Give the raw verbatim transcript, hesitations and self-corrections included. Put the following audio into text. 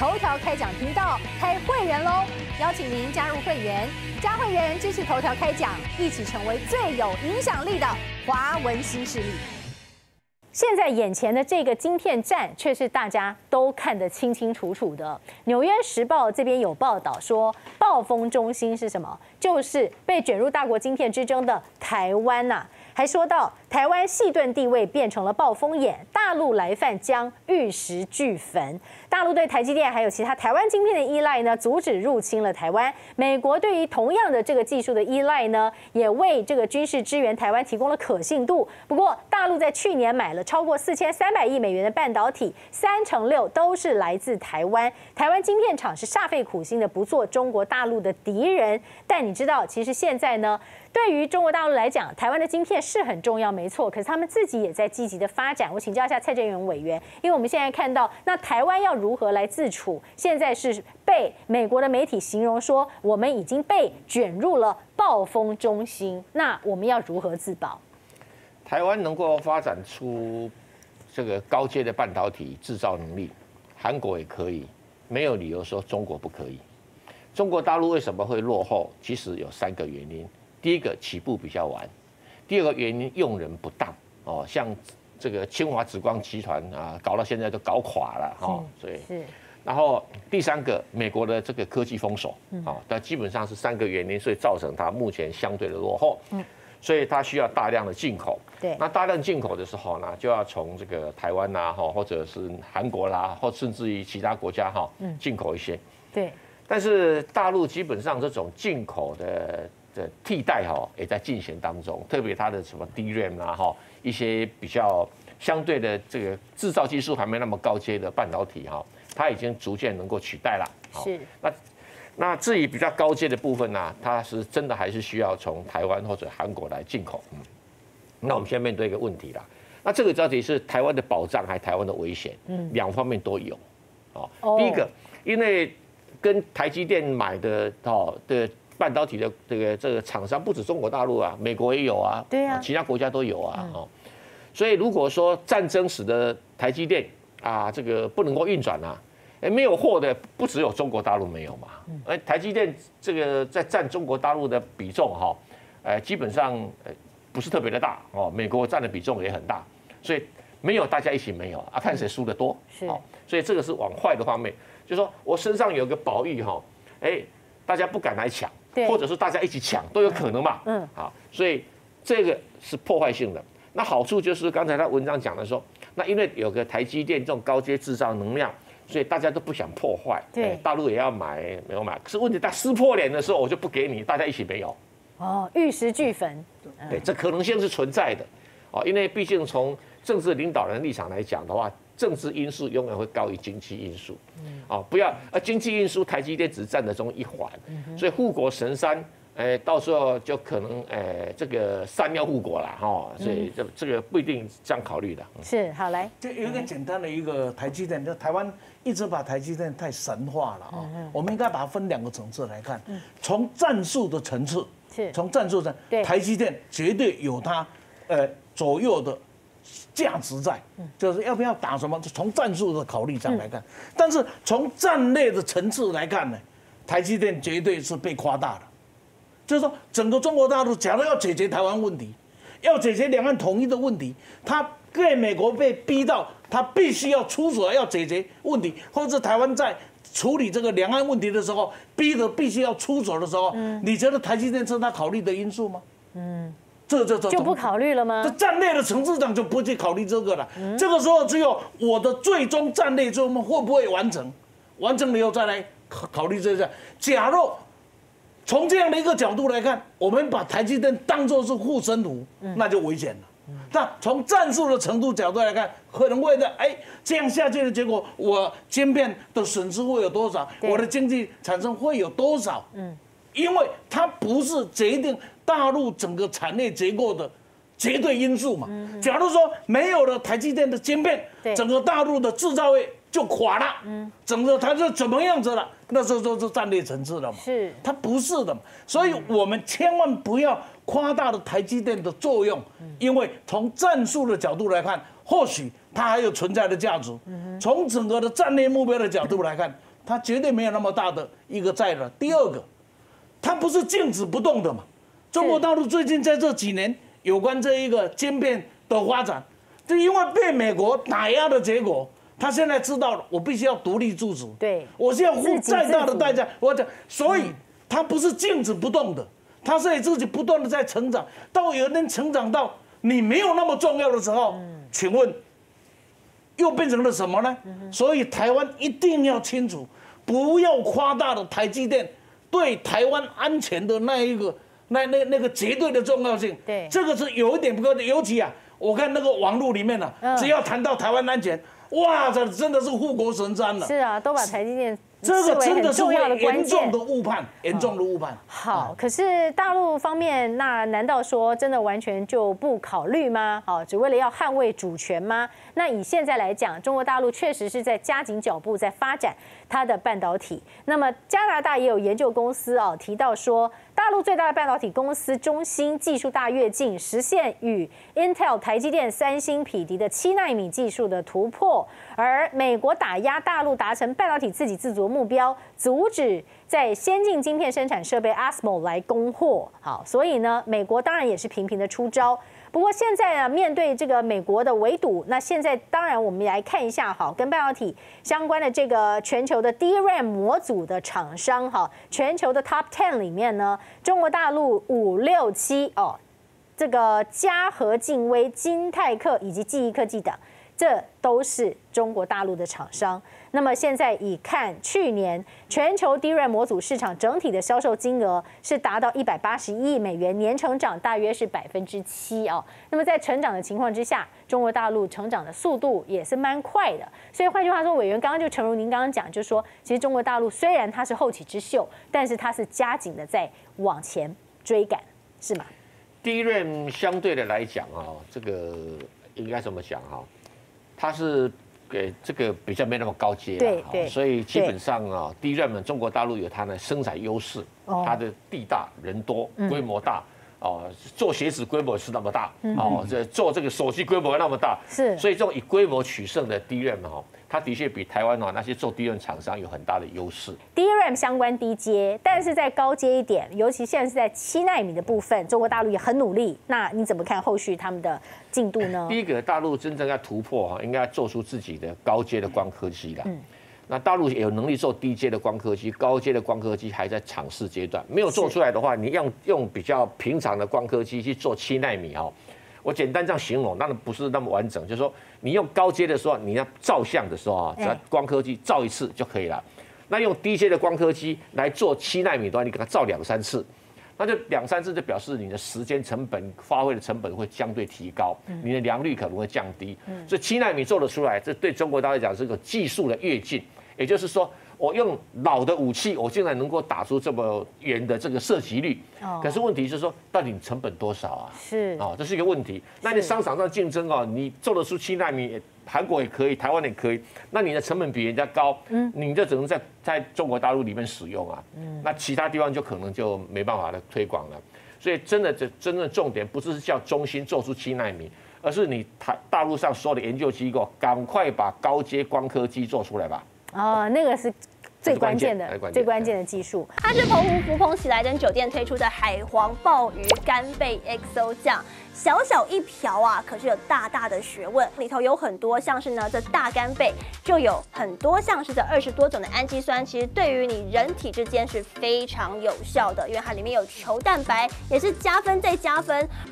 头条开讲频道开会员喽！邀请您加入会员，加会员支持头条开讲，一起成为最有影响力的华文新势力。现在眼前的这个晶片战，却是大家都看得清清楚楚的。《纽约时报》这边有报道说，暴风中心是什么？就是被卷入大国晶片之争的台湾呐、啊。还说到台湾细盾地位变成了暴风眼，大陆来犯将玉石俱焚。大陆对台积电还有其他台湾晶片的依赖呢，阻止入侵了台湾。美国对于同样的这个技术的依赖呢，也为这个军事支援台湾提供了可信度。不过，大陆在去年买了超过四千三百亿美元的半导体，三成六都是来自台湾。台湾晶片厂是煞费苦心的不做中国大陆的敌人。但你知道，其实现在呢？对于中国大陆来讲，台湾的晶片是很重要，没错。可是他们自己也在积极的发展。我请教一下蔡正元委员，因为我们现在看到，那台湾要如何来自处？现在是被美国的媒体形容说，我们已经被卷入了暴风中心。那我们要如何自保？ 台湾能够发展出这个高阶的半导体制造能力，韩国也可以，没有理由说中国不可以。中国大陆为什么会落后？其实有三个原因。第一个起步比较晚，第二个原因用人不当哦，像这个清华紫光集团啊，搞到现在都搞垮了哈，所以是。然后第三个，美国的这个科技封锁啊，但基本上是三个原因，所以造成它目前相对的落后。嗯，所以它需要大量的进口。对，那大量进口的时候呢，就要从这个台湾呐，哈，或者是韩国啦，或甚至于其他国家哈，进口一些。对，但是大陆基本上这种进口的。的替代哈也在进行当中，特别它的什么 D RAM 啊哈，一些比较相对的这个制造技术还没那么高阶的半导体哈，它已经逐渐能够取代了。是。那那至于比较高阶的部分呢、啊，它是真的还是需要从台湾或者韩国来进口。嗯。那我们现在面对一个问题啦，那这个到底是台湾的保障还是台湾的危险？嗯，两方面都有。哦。第一个，因为跟台积电买的哦的。半导体的这个这个厂商不止中国大陆啊，美国也有啊，对啊，其他国家都有啊，哦，所以如果说战争使得台积电啊这个不能够运转啊，哎，没有货的不只有中国大陆没有嘛，哎，台积电这个在占中国大陆的比重哈，哎，基本上不是特别的大哦，美国占的比重也很大，所以没有大家一起没有啊，看谁输得多，是，所以这个是往坏的方面，就是说我身上有个宝玉哈，哎，大家不敢来抢。或者是大家一起抢都有可能嘛，嗯，好，所以这个是破坏性的。那好处就是刚才他文章讲的说，那因为有个台积电这种高阶制造能量，所以大家都不想破坏，对，大陆也要买，没有买。可是问题他撕破脸的时候，我就不给你，大家一起没有。哦，玉石俱焚。对，这可能性是存在的，哦，因为毕竟从政治领导人立场来讲的话。政治因素永远会高于经济因素，哦，不要呃经济因素，台积电只占了中一环，所以护国神山，哎，到时候就可能哎这个山要护国了哈，所以这这个不一定这样考虑的。是，好来， 就有一个简单的一个台积电，就台湾一直把台积电太神化了啊，我们应该把它分两个层次来看，从战术的层次，是，从战术上，台积电绝对有它呃左右的。价值在，就是要不要打什么？从战术的考虑上来看，但是从战略的层次来看呢，台积电绝对是被夸大的。就是说，整个中国大陆假如要解决台湾问题，要解决两岸统一的问题，他被美国被逼到，他必须要出手要解决问题，或者台湾在处理这个两岸问题的时候，逼得必须要出手的时候，你觉得台积电是他考虑的因素吗？嗯。这这这就不考虑了吗？ 这战略的层次上就不去考虑这个了。嗯、这个时候只有我的最终战略最后会不会完成，完成了以后再来考考虑这个。假如从这样的一个角度来看，我们把台积电当作是护身符，嗯、那就危险了。嗯、那从战术的程度角度来看，可能会的，哎，这样下去的结果，我晶片的损失会有多少？我的经济产生会有多少？嗯，因为它不是决定。大陆整个产业结构的绝对因素嘛，假如说没有了台积电的晶片，整个大陆的制造业就垮了，整个它是怎么样子了？那时候就是战略层次了嘛，是它不是的嘛，所以我们千万不要夸大了台积电的作用，因为从战术的角度来看，或许它还有存在的价值；从整个的战略目标的角度来看， 它绝对没有那么大的一个债了。第二个，它不是静止不动的嘛。中国大陆最近在这几年有关这一个晶片的发展，就因为被美国打压的结果，他现在知道了，我必须要独立自主， 对， 我是要付再大的代价，我讲，所以它不是静止不动的，它是自己不断的在成长，到有一天成长到你没有那么重要的时候，请问又变成了什么呢？所以台湾一定要清楚，不要夸大了台积电对台湾安全的那一个。那那那个绝对的重要性， 对， 这个是有一点不够的。尤其啊，我看那个网络里面呢、啊，嗯、只要谈到台湾安全，哇，这真的是护国神山了。 是啊，都把台积电这个真的是会严重的误判，严重的误判。 好，可是大陆方面，那难道说真的完全就不考虑吗？好，只为了要捍卫主权吗？那以现在来讲，中国大陆确实是在加紧脚步在发展它的半导体。那么加拿大也有研究公司啊提到说，大陆最大的半导体公司中芯技术大跃进，实现与 Intel、台积电、三星匹敌的七奈米技术的突破。而美国打压大陆达成半导体自给自足的目标，阻止在先进晶片生产设备 A S M O 来供货。好，所以呢，美国当然也是频频的出招。不过现在呢，面对这个美国的围堵，那现在当然我们来看一下哈，跟半导体相关的这个全球的 D RAM 模组的厂商哈，全球的 Top Ten 里面呢，中国大陆五六七哦，这个嘉禾、劲微、金泰克以及记忆科技等，这都是中国大陆的厂商。那么现在以看去年全球 D RAM 模组市场整体的销售金额是达到一百八十一亿美元，年成长大约是百分之七哦。那么在成长的情况之下，中国大陆成长的速度也是蛮快的。所以换句话说，委员刚刚就诚如您刚刚讲，就是说，其实中国大陆虽然它是后起之秀，但是它是加紧的在往前追赶，是吗 ？D RAM 相对的来讲啊，这个应该怎么讲哈？它是。给这个比较没那么高阶对对， 所以基本上啊 ，D RAM 中国大陆有它的生产优势，哦、它的地大人多，规模大，哦，做鞋子规模是那么大，嗯、哦，这做这个手机规模那么大， 是， 所以这种以规模取胜的 D RAM 哈，它的确比台湾哦那些做 D RAM 厂商有很大的优势。 D RAM 相关低阶，但是在高阶一点，尤其现在是在七奈米的部分，中国大陆也很努力。那你怎么看后续他们的进度呢？ 第一个，大陆真正要突破哈，应该做出自己的高阶的光刻机啦。嗯，那大陆有能力做低阶的光刻机，高阶的光刻机还在尝试阶段，没有做出来的话，你用用比较平常的光刻机去做七奈米哈。我简单这样形容，当然不是那么完整，就是说你用高阶的时候，你要照相的时候啊，只要光刻机照一次就可以了。那用低阶的光刻机来做七奈米的话，你给它照两三次，那就两三次就表示你的时间成本、发挥的成本会相对提高，你的良率可能会降低。所以七奈米做得出来，这对中国大陆来讲是个技术的跃进，也就是说。我用老的武器，我竟然能够打出这么远的这个射击率，可是问题是说，到底成本多少啊？是哦，这是一个问题。那你商场上竞争哦，你做得出七奈米，韩国也可以，台湾也可以，那你的成本比人家高，嗯，你就只能在在中国大陆里面使用啊，嗯，那其他地方就可能就没办法的推广了。所以真的，这真正重点不是叫中芯做出七奈米，而是你台大陆上所有的研究机构，赶快把高阶光刻机做出来吧。 哦，那个是。最关键的、最关键的技术， 它是澎湖福朋喜来登酒店推出的海皇鲍鱼干贝 X O 酱，小小一瓢啊，可是有大大的学问，里头有很多像是呢这大干贝，就有很多像是这二十多种的氨基酸，其实对于你人体之间是非常有效的，因为它里面有球蛋白，也是加分再加分。